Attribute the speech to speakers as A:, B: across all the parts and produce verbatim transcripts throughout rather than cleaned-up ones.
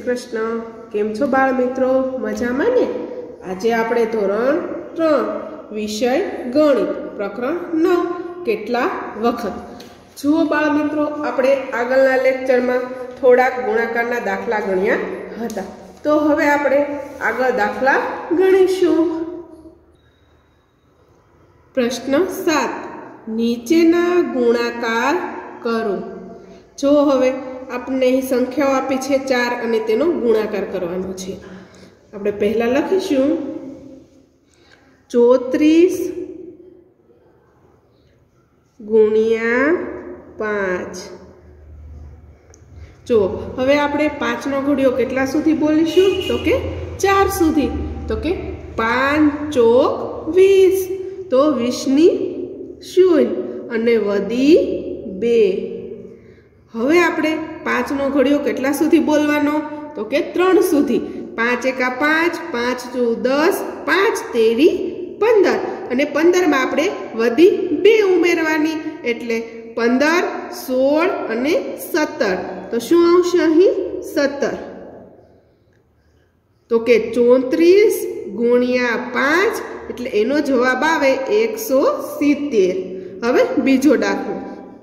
A: કૃષ્ણ। કેમ છો બાળ મિત્રો? મજામાં ને? આજે આપણે ધોરણ ત્રણ વિષય ગણિત પ્રકરણ નવ કેટલા વખત। જુઓ બાળ મિત્રો, આપણે આગળના લેક્ચરમાં થોડાક ગુણાકારના દાખલા ગણ્યા હતા, તો હવે આપણે આગળ દાખલા ગણીશું। પ્રશ્ન સાત, નીચેના ગુણાકાર કરો। જો હવે આપણે અહીં સંખ્યાઓ આપી છે ચાર અને તેનો ગુણાકાર કરવાનો છે। આપણે પહેલા લખીશું ચોત્રીસ ગુણ્યા પાંચ। જો હવે આપણે પાંચનો ઘડિયો કેટલા સુધી બોલીશું? તો કે ચાર સુધી। તો કે પાંચ ચોક વીસ, તો વીસની શૂન્ય અને વધી બે। હવે આપણે પાંચનો ઘડિયો કેટલા સુધી બોલવાનો? તો કે ત્રણ સુધી। પાંચ એકા પાંચ, પાંચ ચુ દસ, પાંચ તેરી પંદર, અને પંદરમાં આપણે વધી બે ઉમેરવાની, એટલે પંદર, સોળ અને સત્તર। તો શું આવશે અહીં? સત્તર। તો કે ચોત્રીસ ગુણ્યા પાંચ, એટલે એનો જવાબ આવે એકસો સિત્તેર। હવે બીજો દાખલો,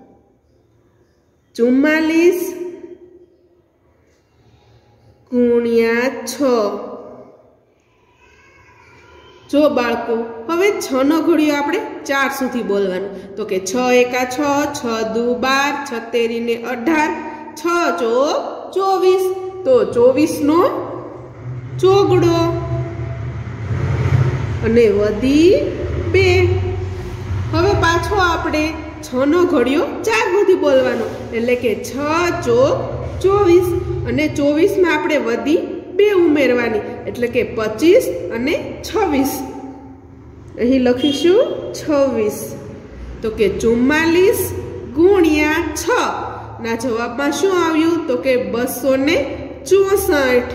A: ચુમ્માલીસ ગુણ્યા છ। જો બાળકો, હવે છ નો ઘડિયો આપણે ચાર સુધી બોલવાનો। તો કે છ એકા છ, છ દુ બાર, છ તેરી ને અઢાર, છ ચોક ચોવીસ, તો ચોવીસ નો ચોગડો અને વધી બે। હવે પાછો આપણે છ નો ઘડિયો ચાર સુધી બોલવાનો, એટલે કે છ ચોક ચોવીસ, અને ચોવીસ માં આપણે વધી બે ઉમેરવાની, એટલે કે પચીસ અને છવ્વીસ। અહીં લખીશું છવ્વીસ। તો કે ચુમ્માલીસ ગુણ્યા છ ના જવાબમાં શું આવ્યું? તો કે બસો ને ચોસઠ।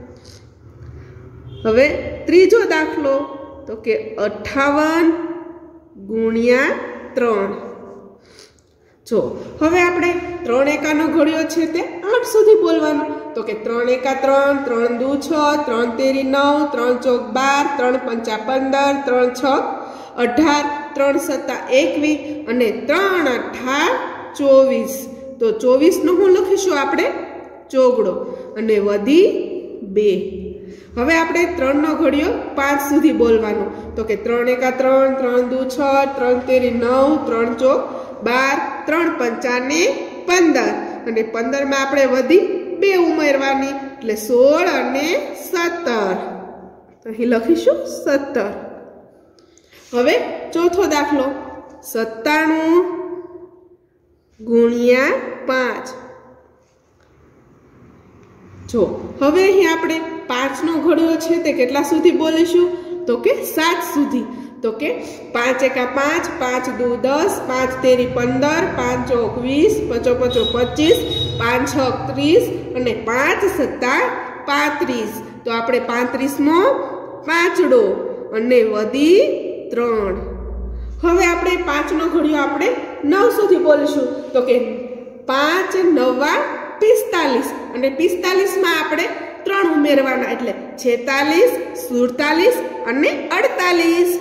A: હવે ત્રીજો દાખલો, તો કે અઠાવન ગુણ્યા ત્રણ। જો હવે આપણે ત્રણ એકાનો ઘડિયો છે તે આઠ સુધી બોલવાનો। તો કે ત્રણ એકા ત્રણ, ત્રણ દુ છ, ત્રણ તેરી નવ, ત્રણ ચોક બાર, ત્રણ પંચા પંદર, ત્રણ છ અઢાર, ત્રણ સત્તા એકવીસ, અને ત્રણ અઠા ચોવીસ। તો ચોવીસ નો શું લખીશું આપણે? ચોગડો અને વધી બે। હવે આપણે ત્રણ નો ઘડિયો પાંચ સુધી બોલવાનો। તો કે ત્રણ એકા ત્રણ, ત્રણ દુ છ, ત્રણ તેરી નવ, ત્રણ ચોક બાર, ત્રણ પંચા ને પંદર, અને પંદર માં આપણે વધી બે ઉમેરવાની, એટલે સોળ અને સત્તર। અહીં લખીશું સત્તર। હવે ચોથો દાખલો, સત્તાણું ગુણ્યા પાંચ। જો હવે અહીં આપણે પાંચ નો ઘડિયો છે તે કેટલા સુધી બોલીશું? તો કે સાત સુધી। તો કે પાંચ એકા પાંચ, પાંચ દુ દસ, પાંચ તેરી પંદર, પાંચ ચોક વીસ, પચો પચો પચીસ, પાંચ છ ત્રીસ, અને પાંચ સત્તા પાંત્રીસ। તો આપણે પાંત્રીસ મો પાંચડો અને વધી ત્રણ। હવે આપણે પાંચ નો ઘડિયો આપણે નવ સુધી બોલીશું। તો કે પાંચ નવા પિસ્તાલીસ, અને પિસ્તાલીસ માં આપણે ત્રણ ઉમેરવાના, એટલે છેતાલીસ, સુડતાલીસ અને અડતાલીસ।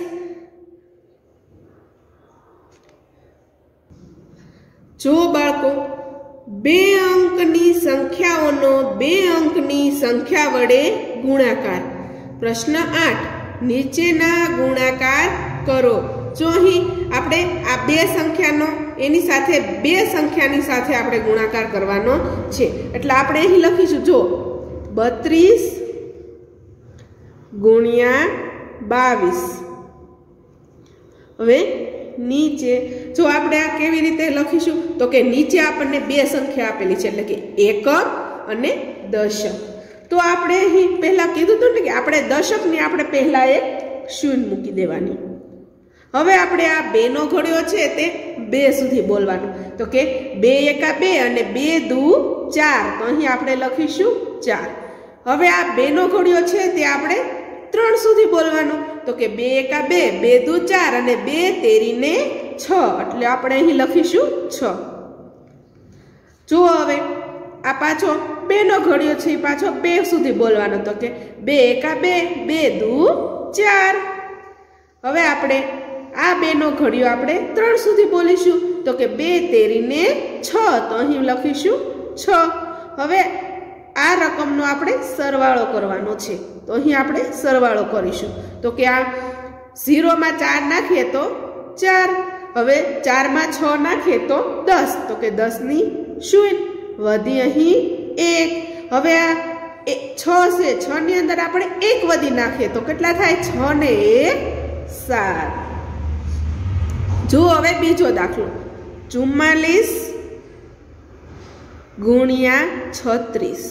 A: જો બાળકો, બે અંકની સંખ્યાઓનો બે અંકની સંખ્યા વડે ગુણાકાર। પ્રશ્ન આઠ, નીચેના ગુણાકાર કરો। જો અહીં આપણે આ બે સંખ્યાનો એની સાથે બે સંખ્યાની સાથે આપણે ગુણાકાર કરવાનો છે, એટલે આપણે અહીં લખીશું, જો બત્રીસ ગુણ્યા બાવીસ। હવે નીચે જો આપણે આ કેવી રીતે લખીશું? તો કે નીચે આપણને બે સંખ્યા આપેલી છે, એટલે કે એકક અને દશક। તો આપણે અહીં પહેલા કીધું હતું ને કે આપણે દશકની આપણે પહેલા એક શૂન્ય મૂકી દેવાની। હવે આપણે આ બે નો ઘડિયો છે તે બે સુધી બોલવાનું। તો કે બે એકા બે અને બે દુ ચાર, તો અહીં આપણે લખીશું ચાર। હવે આ બે નો ઘડિયો છે તે આપણે ત્રણ સુધી બોલવાનો। તો કે બે એકા બે, બે દુ ચાર, અને બે તેરી ને છ, એટલે આપણે અહીં લખીશું છ। જો હવે આ પાછો બે નો ઘડિયો છે પાછો બે સુધી બોલવાનો તો કે બે એકા બે, બે દુ ચાર. હવે આપણે આ બે નો ઘડિયો આપણે ત્રણ સુધી બોલીશું તો કે બે તેરીને છ, તો અહીં લખીશું છ. હવે આ રકમનો આપણે સરવાળો કરવાનો છે તો અહીં આપણે સરવાળો કરીશું તો કે આ ઝીરોમાં ચાર નાખીએ તો ચાર, હવે ચારમાં છ નાખીએ તો દસ, તો કે દસ ની શૂન્ય, વધી અહીં એક. હવે આ છ છે, છ ની અંદર આપણે એક વધી નાખીએ તો કેટલા થાય? છ ને એક સાત. જો હવે બીજો દાખલો, ચુમ્માલીસ ગુણ્યા છત્રીસ.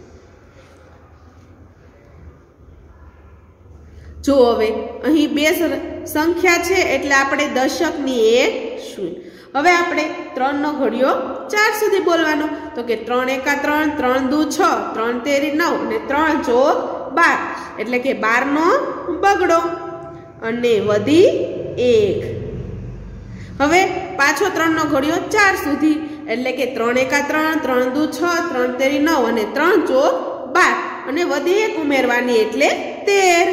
A: જો હવે અહીં બે સંખ્યા છે એટલે આપણે દશકની એક શૂન્ય. હવે આપણે ત્રણ નો ઘડિયો ચાર સુધી બોલવાનો તો કે ત્રણ એકા ત્રણ, ત્રણ દુ છ, ત્રણ તેરી નવ ને ત્રણ ચોક બાર, એટલે કે બાર નો બગડો અને વધી એક. હવે પાછો ત્રણ નો ઘડિયો ચાર સુધી એટલે કે ત્રણ એકા ત્રણ, ત્રણ દુ છ, ત્રણ તેરી નવ અને ત્રણ ચોક બાર અને વધી એક ઉમેરવાની એટલે તેર.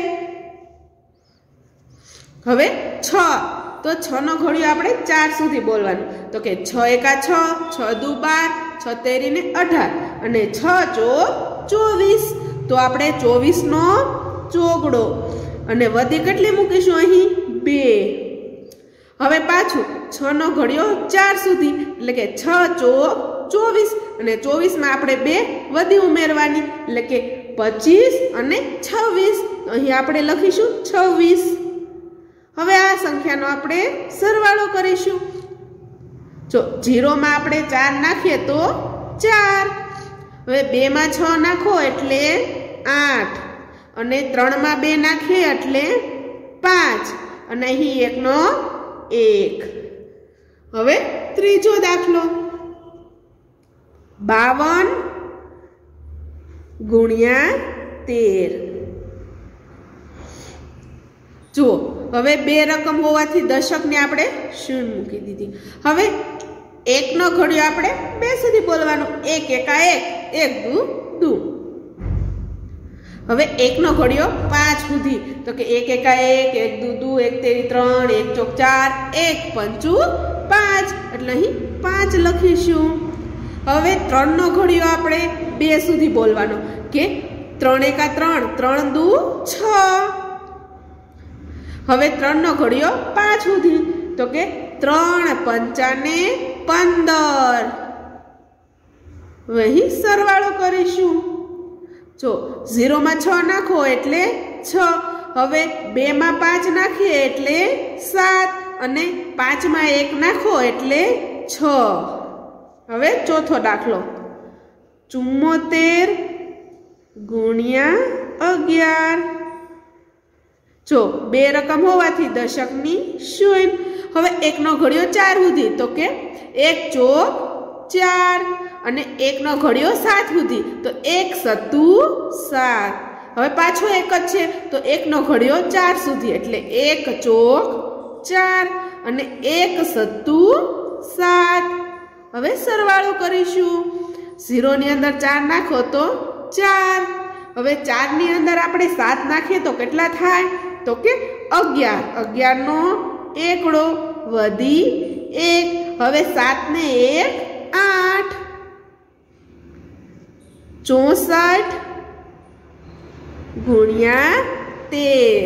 A: હવે છ, તો છ નો ઘડિયો આપણે ચાર સુધી બોલવાનું તો કે છ એકા છ, છ દુ બાર, છ તેરી ને અઢાર અને છ ચોક ચોવીસ, તો આપણે ચોવીસ નો ચોગડો અને વધી કેટલી મૂકીશું અહીં? બે. હવે પાછું છ નો ઘડિયો ચાર સુધી એટલે કે છ ચોક ચોવીસ અને ચોવીસ માં આપણે બે વધી ઉમેરવાની એટલે કે પચીસ અને છવ્વીસ, અહીં આપણે લખીશું છવ્વીસ. હવે આ સંખ્યાનો આપણે સરવાળો કરીશું. જો ઝીરોમાં આપણે ચાર નાખીએ તો ચાર, હવે બે માં છ નાખો એટલે આઠ અને ત્રણ માં બે નાખીએ એટલે પાંચ અને અહીં એકનો એક. હવે ત્રીજો દાખલો, બાવન ગુણ્યા તેર. જુઓ હવે બે રકમ હોવાથી દશકને આપણે શૂન્ય મૂકી દીધી. હવે એક નો ઘડિયો આપણે બે સુધી બોલવાનો, એક એકા એક, એક દુ દુ. હવે એક નો ઘડિયો પાંચ સુધી તો કે એક એકા એક, એક દુ દુ, એક તેરી ત્રણ, એક ચોક ચાર, એક પંચુ પાંચ, એટલે અહીં પાંચ લખીશું. હવે ત્રણ નો ઘડિયો આપણે બે સુધી બોલવાનો કે ત્રણ એકા ત્રણ, ત્રણ દુ છ. હવે ત્રણ નો ઘડિયો પાંચ સુધી તો કે ત્રણ પંચાને પંદર. અહીં સરવાળો કરીશું. જો ઝીરોમાં છ નાખો એટલે છ, હવે બે માં પાંચ નાખીએ એટલે સાત અને પાંચ માં એક નાખો એટલે છ. હવે ચોથો દાખલો, ચુમ્મોતેર ગુણ્યા અગિયાર. જો બે રકમ હોવાથી દશકની શૂન્ય. હવે એક નો ઘડિયો ચાર સુધી તો કે એક ચોક ચાર અને એક નો ઘડિયો સાત સુધી તો એક સત્તુ સાત. હવે પાછો એક જ છે તો એક નો ઘડિયો ચાર સુધી એટલે એક ચોક ચાર અને એક સત્તુ સાત. હવે સરવાળો કરીશું. ઝીરો ની અંદર ચાર નાખો તો ચાર. હવે ચાર ની અંદર આપણે સાત નાખીએ તો કેટલા થાય? તો કે અગિયાર. અગિયાર નો એકડો વધી એક. હવે સાત ને એક આઠ. ચોસઠ ગુણ્યા તેર.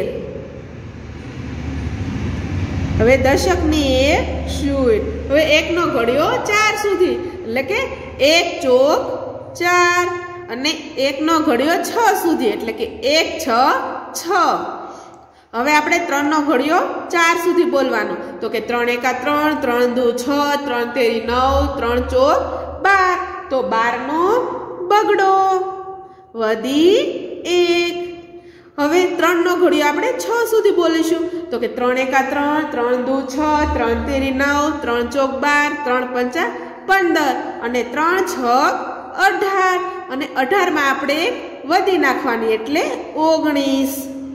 A: હવે દશકની એક શૂન્ય. હવે એક નો ઘડિયો ચાર સુધી એટલે કે એક ચોક ચાર અને એક નો ઘડિયો છ સુધી એટલે કે એક છ છ. હવે આપણે ત્રણ નો ઘડિયો ચાર સુધી બોલવાનો તો કે ત્રણ એકા ત્રણ, ત્રણ દુ છ, ત્રણ તેરી નવ, ત્રણ ચોક બાર, તો બાર નો બગડો વધી એક. હવે ત્રણ નો ઘડિયો આપણે છ સુધી બોલીશું તો કે ત્રણ એકા ત્રણ, ત્રણ દુ છ, ત્રણ તેરી નવ, ત્રણ ચોક બાર, ત્રણ પંચા પંદર અને ત્રણ છ અઢાર અને અઢાર માં આપણે વધી નાખવાની એટલે ઓગણીસ.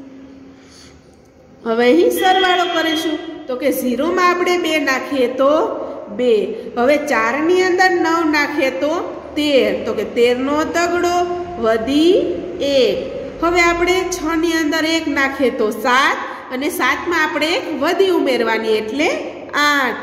A: હવે અહીં સરવાળો કરીશું તો કે ઝીરો માં આપણે બે નાખીએ તો બે. હવે ચાર ની અંદર નવ નાખીએ તો તેર, તો કે તેર નો તગડો વધી એક। હવે આપણે છ ની અંદર એક નાખીએ તો સાત, અને સાતમાં આપણે એક વધી ઉમેરવાની એટલે આઠ।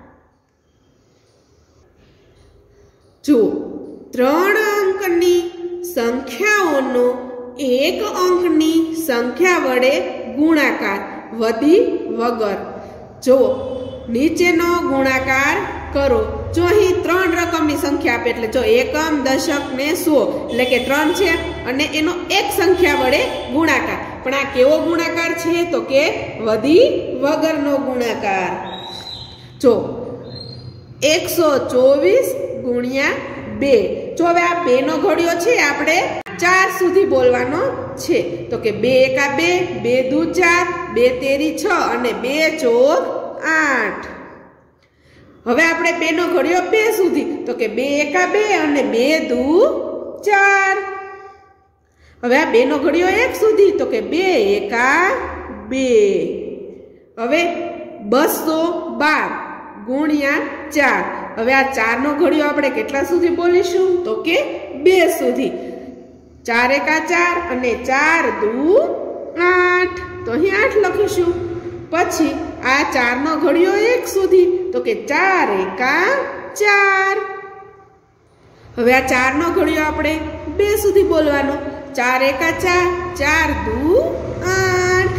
A: જો ત્રણ અંકની સંખ્યાઓનો એક અંકની સંખ્યા વડે ગુણાકાર વધી વગર। જો નીચેનો ગુણાકાર કરો। જો અહીં ત્રણ રકમની સંખ્યા આપે એટલે જો એકમ, દશક ને સો એટલે કે ત્રણ છે અને એનો એક સંખ્યા વડે ગુણાકાર, પણ આ કેવો ગુણાકાર છે તો કે વધી વગરનો ગુણાકાર। જો એકસો ચોવીસ ગુણ્યા બે। જો હવે આ બે નો ઘડિયો છે આપણે ચાર સુધી બોલવાનો છે, તો કે બે એકા બે, બે દુ ચાર, બે તેરી છ અને બે ચોક આઠ। હવે આપણે બે નો ઘડિયો બે સુધી, તો કે બે એકા બે અને બે દુ ચાર। હવે આ બે નો ઘડિયો એક સુધી, તો કે બે એકા બે। હવે બસો બાર ગુણ્યા ચાર। હવે આ ચાર નો ઘડિયો આપણે કેટલા સુધી બોલીશું તો કે બે સુધી। ચાર એકા ચાર અને ચાર દુ આઠ, તો અહીં આઠ લખીશું। પછી આ ચાર નો ઘડિયો એક સુધી, તો કે ચાર એકા ચાર। હવે આ ચાર નો ઘડિયો આપણે બે સુધી બોલવાનો। ચાર એકા ચાર, ચાર દુ આઠ।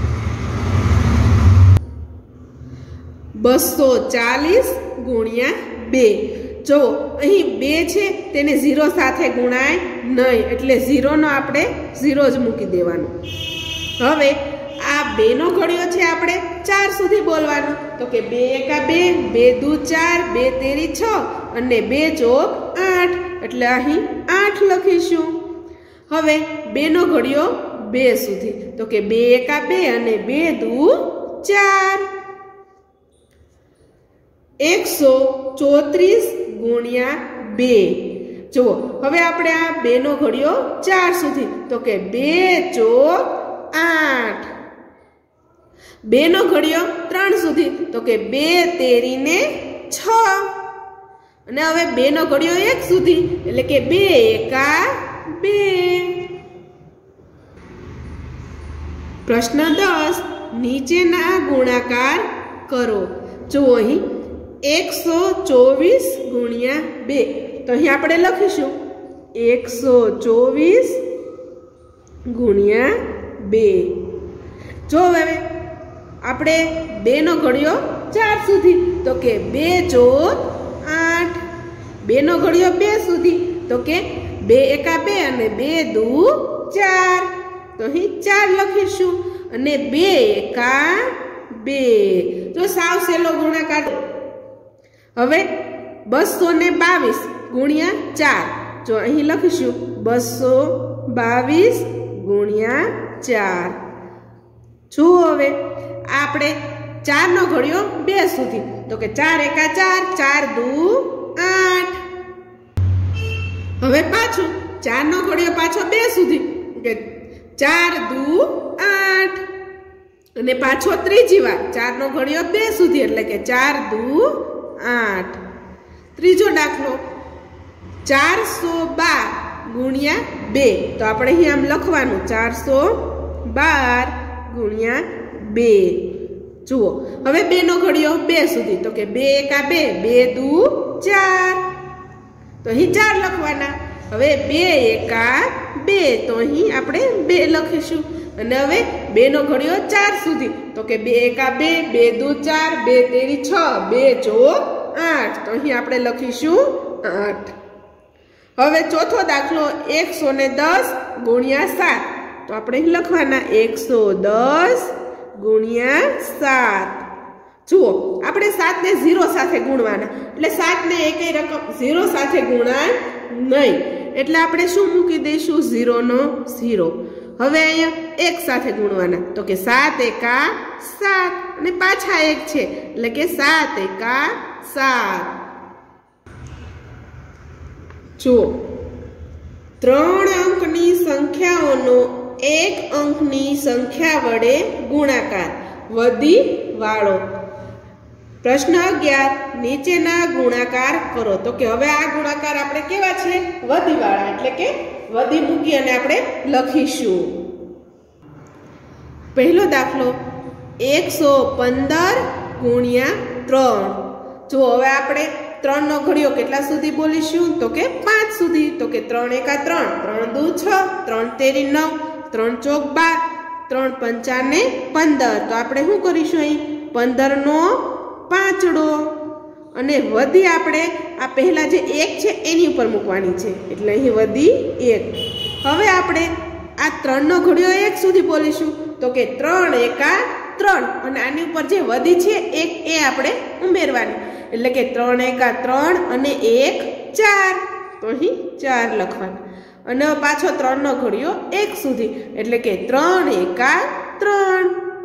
A: બસો ચાલીસ ગુણ્યા બે। જો અહીં બે છે તેને ઝીરો સાથે ગુણાય નહીં, એટલે ઝીરોનો આપણે ઝીરો જ મૂકી દેવાનો। હવે આ બે નો ઘડિયો છે આપણે ચાર સુધી બોલવાનો, તો કે બે એકા બે, બે દુ ચાર, બે તેરી છ અને બે ચોક આઠ, એટલે અહીં આઠ લખીશું। હવે બે નો ઘડિયો બે સુધી, તો કે બે એકા બે અને બે દુ ચાર। એકસો ચોત્રીસ ગુણ્યા બે। જુઓ હવે આપણે આ બે નો ઘડિયો ચાર સુધી, તો કે બે ચોક આઠ। બે નો ઘડિયો ત્રણ સુધી, તો કે બે તેરી ને છ અને હવે બે નો ઘડિયો એક સુધી, એટલે કે બે એકા બે। પ્રશ્ન દસ, નીચેના ગુણાકાર કરો। જો અહીં એકસો ચોવીસ ગુણ્યા બે, તો અહીં આપણે લખીશું એકસો ચોવીસ ગુણ્યા બે। જો હવે આપણે બે નો ઘડિયો ચાર સુધી, તો કે બે ચોક આઠ। બે નો ઘડિયો બે સુધી, તો કે બે એકા બે અને બે દુ ચાર, તો અહીં ચાર લખીશું અને બે એકા બે। જો સાવ સહેલો ગુણાકાર। હવે બસો ને બાવીસ ગુણ્યા ચાર। જો અહીં લખીશું બસો બાવીસ ગુણ્યા ચાર। જો હવે આપણે ચાર નો ઘડિયો બે સુધી, તો કે ચાર એકા ચાર, ચાર દુ આઠ। હવે પાછું ચાર નો ઘડિયો પાછો બે સુધી, કે ચાર દુ આઠ અને પાછો ત્રીજી વાર ચાર નો ઘડિયો બે સુધી, એટલે કે ચાર દુ આઠ। ત્રીજો દાખલો ચારસો બાર ગુણ્યા બે। તો આપણે અહીં આમ લખવાનું ચારસો બાર ગુણ્યા બે। જુઓ હવે બે નો ઘડિયો બે સુધી, તો કે બે એકા બે, બે દુ ચાર, તો અહીં ચાર લખવાના। હવે બે એકા બે, તો અહીં આપણે બે લખીશું અને હવે બે નો ઘડિયો ચાર સુધી, તો કે બે એકા બે, બે દુ ચાર, બે તેરી છ, બે ચોક આઠ, તો અહીં આપણે લખીશું આઠ। હવે ચોથો દાખલો એકસો ને દસ ગુણ્યા સાત। તો આપણે અહીં લખવાના એકસો દસ ગુણ્યા સાત। જુઓ આપણે સાત ને ઝીરો સાથે ગુણવાના, એટલે સાત ને એકેય રકમ ઝીરો સાથે ગુણાય નહીં, એટલે આપણે શું મૂકી દઈશું ઝીરો નો ઝીરો। હવે અહીંયા એક સાથે ગુણવાના, તો કે સાત એકા સાત અને પાછા એક છે, એટલે કે સાત એકા સાત। જુઓ ત્રણ અંકની સંખ્યાઓનો એક અંકની સંખ્યા વડે ગુણાકાર વધી વાળો। प्रश्न अगियार नीचेना गुणाकार करो। तो के हवे आ गुणाकार आपणे केवा छे वधीवाळा એટલે કે વધી મૂકી અને આપણે લખીશું। પહેલો દાખલો એકસો પંદર ગુણ્યા ત્રણ। જો હવે આપણે ત્રણ નો ઘડિયો કેટલા સુધી બોલીશું તો કે પાંચ સુધી। તો કે ત્રણ એકા ત્રણ, ત્રણ દુ છ, ત્રણ તેરી નવ, ત્રણ ચોક બાર, ત્રણ પંચાને પંદર। તો આપણે શું કરીશું અહીં પંદર નો પાંચડો અને વધી આપણે આ પહેલા જે એક છે એની ઉપર મૂકવાની છે એટલે અહીં વધી એક। હવે આપણે આ ત્રણ નો ઘડિયો એક સુધી બોલીશું તો કે ત્રણ એકા ત્રણ અને આની ઉપર જે વધી છે એક એ આપણે ઉમેરવાની એટલે કે ત્રણ એકા ત્રણ અને એક ચાર। તો અહીં ચાર લખવાના અને પાછો ત્રણ નો ઘડિયો એક સુધી એટલે કે ત્રણ એકા ત્રણ।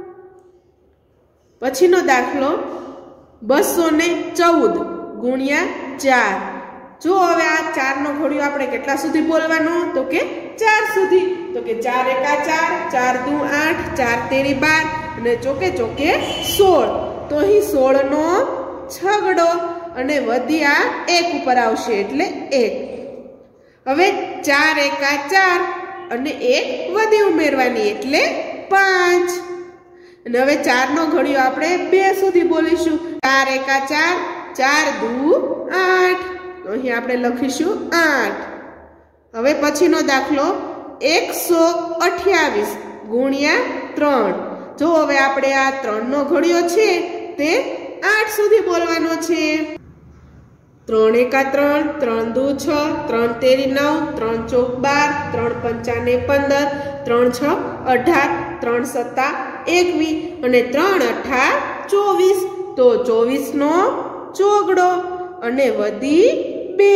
A: પછીનો દાખલો બસો ને ચૌદ ગુણ્યા ચાર। જો હવે આ ચાર નો ઘડિયો આપણે કેટલા સુધી બોલવાનો તો કે ચાર સુધી। તો કે ચાર એકા ચાર, ચાર દુ આઠ, ચાર તેરી બાર અને ચોકે ચોકે સોળ। તો અહીં સોળ નો છગડો અને વધી આ એક ઉપર આવશે એટલે એક। હવે ચાર એકા ચાર અને એક વધી ઉમેરવાની એટલે પાંચ અને હવે ચાર નો ઘડિયો આપણે બે સુધી બોલીશું ચાર એકા ચાર, ચાર દુ આઠ। તો અહીં આપણે લખીશું આઠ। હવે પછીનો દાખલો એકસો અઠ્યાવીસ ગુણ્યા ત્રણ। જો હવે આપણે આ ત્રણ નો ઘડિયો છે તે આઠ સુધી બોલવાનો છે। ત્રણ એકા ત્રણ, ત્રણ દુ છ, ત્રણ તેરી નવ, ત્રણ ચોક બાર, ત્રણ પંચાને પંદર, ત્રણ છ અઢાર, ત્રણ સત્તા એકવીસ અને ત્રણ અઠા ચોવીસ। તો ચોવીસ નો ચોગડો અને વધી બે।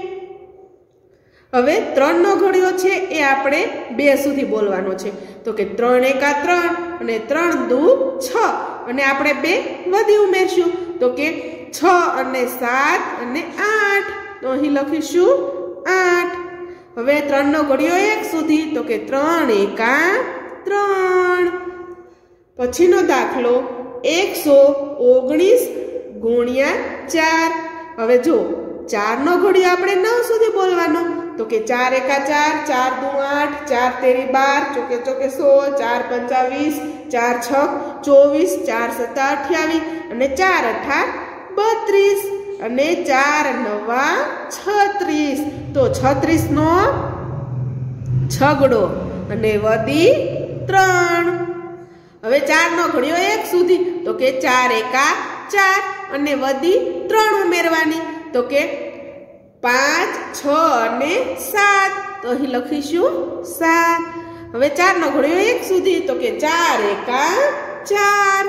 A: હવે ત્રણ નો ઘડિયો છે એ આપણે બે સુધી બોલવાનો છે તો કે ત્રણ એકા ત્રણ અને ત્રણ દુ છ અને આપણે બે વધી ઉમેરશું તો કે છ અને સાત અને આઠ। તો અહીં લખીશું આઠ। હવે ત્રણ નો ઘડિયો એક સુધી તો કે ત્રણ એકા ત્રણ। પછીનો દાખલો એકસો ઓગણીસ ગુણ્યા ચાર। હવે જો ચાર નો ઘડિયો આપણે નવ સુધી બોલવાનો તો કે ચાર એકા ચાર, ચાર દુ આઠ, ચાર તેરી બાર, ચોકે ચોકે સોળ, ચાર પંચાવીસ, ચાર છ ચોવીસ, ચાર સત્તા અઠ્યાવીસ અને ચાર અઠા બત્રીસ અને ચાર નવા છત્રીસ। તો છત્રીસ નો છગડો અને વધી ત્રણ। હવે ચાર નો ઘડિયો એક સુધી તો કે ચાર એકા ચાર અને વધી ત્રણ ઉમેરવાની તો કે પાંચ, છ અને સાત। તો અહીં લખીશું સાત। હવે ચાર નો ઘડિયો એક સુધી તો કે ચાર એકા ચાર।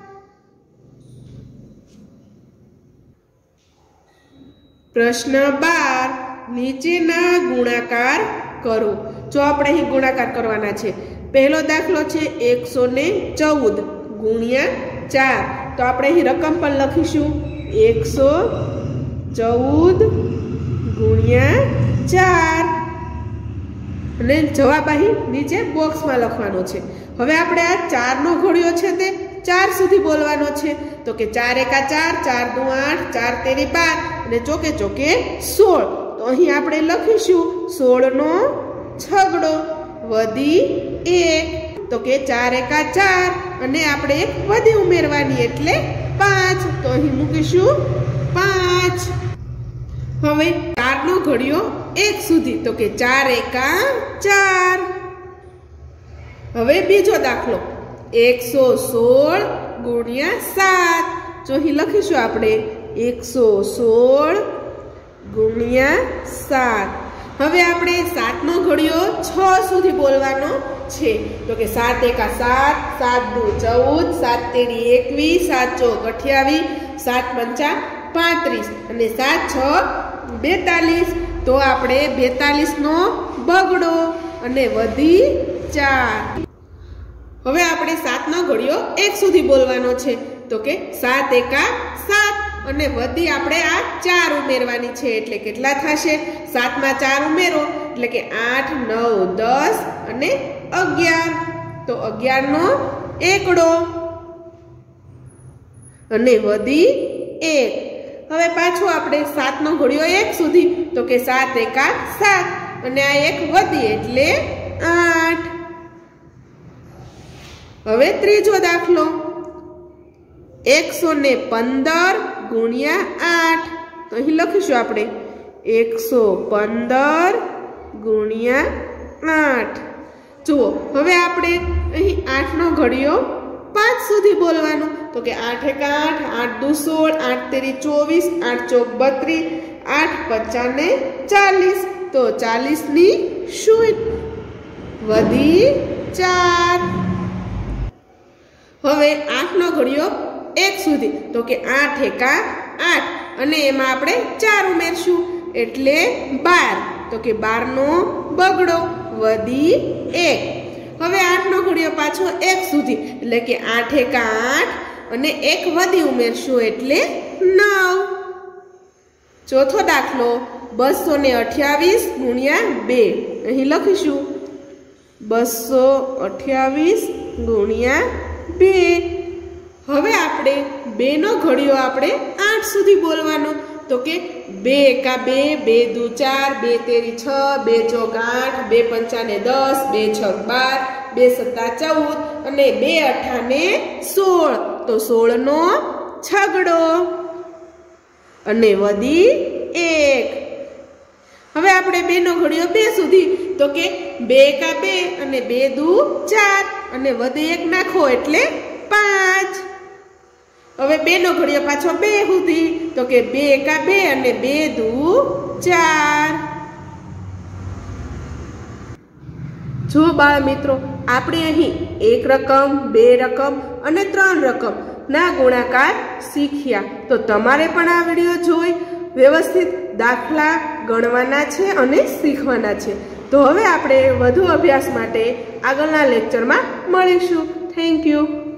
A: પ્રશ્ન બાર નીચેના ગુણાકાર કરો। જો આપણે અહીં ગુણાકાર કરવાના છે પહેલો દાખલો છે એકસો ને ચૌદ ગુણ્યા ચાર। તો આપણે અહીં રકમ પણ લખીશું એકસો ચૌદ ગુણ્યા ચાર અને જવાબ અહીં નીચે બોક્સમાં લખવાનો છે। હવે આપણે આ ચાર નો ઘડિયો છે તે ચાર સુધી બોલવાનો છે તો કે ચાર એકા ચાર, ચાર દુ આઠ, ચાર તેરી બાર અને ચોકે ચોકે સોળ। તો અહીં આપણે લખીશું સોળ નો છગડો વધી એક તો કે ચાર એકા ચાર અને આપણે એક વધી ઉમેરવાની એટલે પાંચ। તો અહીં મૂકીશું પાંચ। હવે ચાર નો ઘડિયો એક સુધી તો કે ચાર એકા ચાર। હવે બીજો દાખલો એકસો સોળ ગુણ્યા સાત। જો અહીં લખીશું આપણે એકસો સોળ ગુણ્યા સાત। હવે આપણે સાત નો ઘડિયો છ સુધી બોલવાનો છે તો કે સાત એકા સાત, સાત દુ ચૌદ, સાત તેરી એકવીસ, સાત ચોક અઠ્યાવીસ, સાત પંચા પાંત્રીસ અને સાત છ બેતાલીસ। તો આપણે બેતાલીસ નો બગડો અને વધી ચાર। હવે આપણે સાત નો ઘડિયો એક સુધી બોલવાનો છે તો કે સાત એકા સાત અને વધી આપણે આ ચાર ઉમેરવાની છે એટલે કેટલા થશે સાત માં ચાર ઉમેરો એટલે કે આઠ, નવ, દસ અને અગિયાર। તો અગિયાર નો એકડો અને વધી એક. હવે પાછો આપણે સાતનો ઘડિયો એક સુધી, તો કે સાત એકા સાત અને આ એક વધી એટલે આઠ. હવે ત્રીજો દાખલો, એકસો ને પંદર ગુણ્યા આઠ. તો અહીં લખીશું આપણે એકસો પંદર ગુણ્યા આઠ. જુઓ હવે આપણે અહીં આઠનો ઘડિયો પાંચ સુધી બોલવાનું, તો કે આઠ એક આઠ, આઠ દુ સોળ, આઠ તેરી ચોવીસ, આઠ ચોક બત્રીસ, આઠ પચાને ચાલીસ. તો ચાલીસ ની શું વધી ચાર. હવે આઠનો ઘડિયો એક સુધી, તો કે આઠ એકા આઠ અને એમાં આપણે ચાર ઉમેરશું એટલે બાર. તો કે બાર નો બગડો વધી એક. હવે આઠનો ઘડિયો પાછો એક સુધી, એટલે કે આઠ એકા આઠ અને એક વધી ઉમેરશું એટલે નવ. ચોથો દાખલો, બસો ને અઠ્યાવીસ ગુણ્યા બે. અહીં લખીશું બસો અઠ્યાવીસ ગુણ્યા બે. હવે આપણે બે નો ઘડિયો આપણે આઠ સુધી બોલવાનો, તો કે બે એકા બે, બે દુ ચાર, બે તેરી છ, બે ચોક આઠ, બે પંચાને દસ, બે છક બાર, બે સત્તા ચૌદ અને બે અઠાને સોળ. તો સોળ નો છગડો અને વધી એક. હવે આપણે બે નો ઘડિયો બે સુધી, તો કે બે એકા બે અને બે દુ ચાર અને વધી એક નાખો એટલે પાંચ. હવે બે નો ઘડિયો પાછો બે સુધી, તો કે બે એકા બે અને બે દુ ચાર. જો બાળ મિત્રો, આપણે અહીં એક રકમ, બે રકમ અને ત્રણ રકમ ના ગુણાકાર શીખ્યા. તો તમારે પણ આ વિડીયો જોઈ વ્યવસ્થિત દાખલા ગણવાના છે અને શીખવાના છે. તો હવે આપણે વધુ અભ્યાસ માટે આગળના લેક્ચરમાં મળીશું. Thank you.